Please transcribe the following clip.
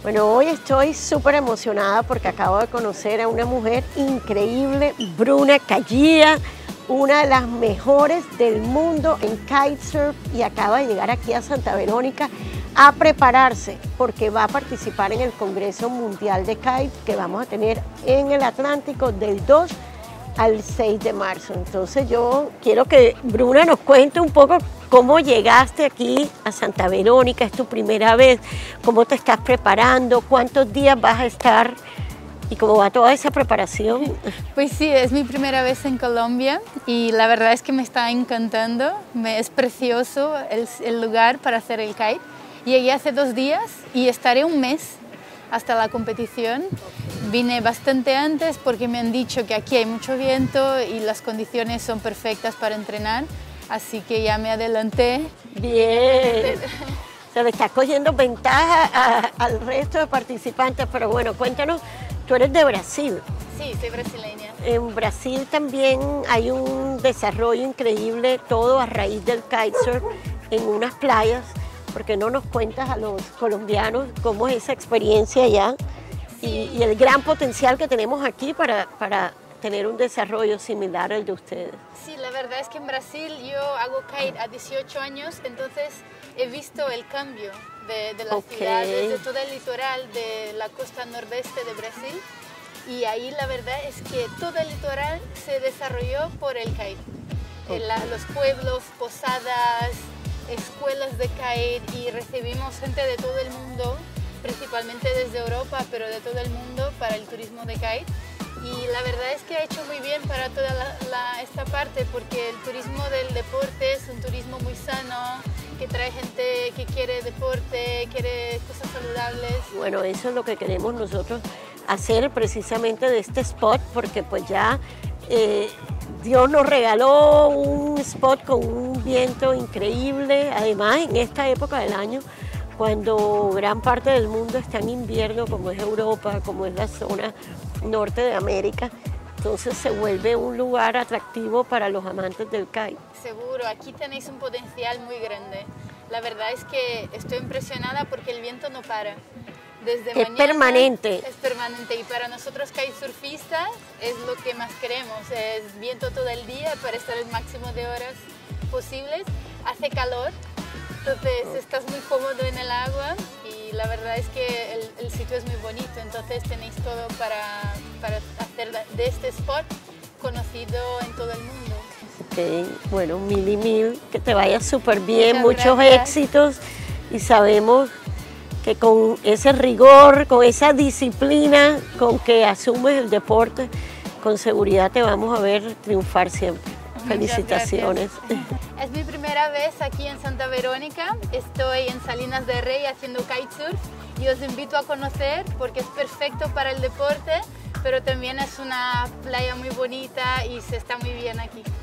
Bueno, hoy estoy súper emocionada porque acabo de conocer a una mujer increíble, Bruna Callía, una de las mejores del mundo en kitesurf y acaba de llegar aquí a Santa Verónica a prepararse porque va a participar en el Congreso Mundial de Kite que vamos a tener en el Atlántico del 2 al 6 de marzo. Entonces yo quiero que Bruna nos cuente un poco cómo llegaste aquí a Santa Verónica, es tu primera vez, cómo te estás preparando, cuántos días vas a estar y cómo va toda esa preparación. Pues sí, es mi primera vez en Colombia y la verdad es que me está encantando, es precioso el lugar para hacer el kite. Llegué hace 2 días y estaré un mes hasta la competición. Vine bastante antes porque me han dicho que aquí hay mucho viento y las condiciones son perfectas para entrenar, así que ya me adelanté. Bien, se le está cogiendo ventaja al resto de participantes, pero bueno, cuéntanos, tú eres de Brasil. Sí, soy brasileña. En Brasil también hay un desarrollo increíble, todo a raíz del kitesurf en unas playas. ¿Por qué no nos cuentas a los colombianos cómo es esa experiencia allá y el gran potencial que tenemos aquí para tener un desarrollo similar al de ustedes? Sí, la verdad es que en Brasil yo hago kite a 18 años, entonces he visto el cambio de la ciudad, desde todo el litoral de la costa nordeste de Brasil, y ahí la verdad es que todo el litoral se desarrolló por el kite. Los pueblos, posadas, escuelas de kite, y recibimos gente de todo el mundo, principalmente desde Europa, pero de todo el mundo para el turismo de kite. Y la verdad es que ha hecho muy bien para toda esta parte, porque el turismo del deporte es un turismo muy sano, que trae gente que quiere deporte, quiere cosas saludables. Bueno, eso es lo que queremos nosotros hacer precisamente de este spot, porque pues ya Dios nos regaló un spot con un viento increíble, además en esta época del año, cuando gran parte del mundo está en invierno, como es Europa, como es la zona norte de América, entonces se vuelve un lugar atractivo para los amantes del kite. Seguro, aquí tenéis un potencial muy grande. La verdad es que estoy impresionada porque el viento no para. Desde mañana, permanente. Es permanente, y para nosotros kitesurfistas es lo que más queremos, es viento todo el día para estar el máximo de horas posibles. Hace calor, entonces estás muy cómodo en el agua y la verdad es que el sitio es muy bonito, entonces tenéis todo para hacer de este spot conocido en todo el mundo. Okay. Bueno, mil, que te vaya súper bien, muchos gracias. Éxitos, y sabemos que con ese rigor, con esa disciplina con que asumes el deporte, con seguridad te vamos a ver triunfar siempre. Felicitaciones. Es mi primera vez aquí en Santa Verónica, estoy en Salinas de Rey haciendo kitesurf y os invito a conocer porque es perfecto para el deporte, pero también es una playa muy bonita y se está muy bien aquí.